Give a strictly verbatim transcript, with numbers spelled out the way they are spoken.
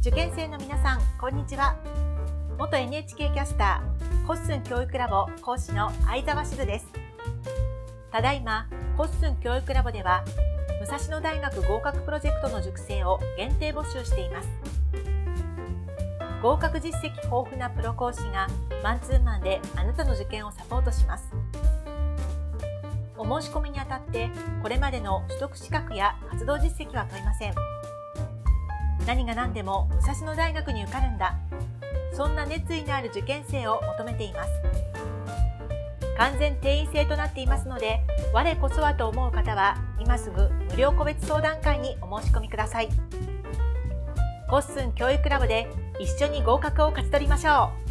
受験生の皆さん、こんにちは。元 エヌエイチケー キャスター、コッスン教育ラボ講師の相沢しずです。ただいま、コッスン教育ラボでは、武蔵野大学合格プロジェクトの塾生を限定募集しています。合格実績豊富なプロ講師がマンツーマンであなたの受験をサポートします。お申し込みにあたってこれまでの取得資格や活動実績は問いません。何が何でも武蔵野大学に受かるんだ。そんな熱意のある受験生を求めています。完全定員制となっていますので、我こそはと思う方は今すぐ無料個別相談会にお申し込みください。コッスン教育ラボで一緒に合格を勝ち取りましょう。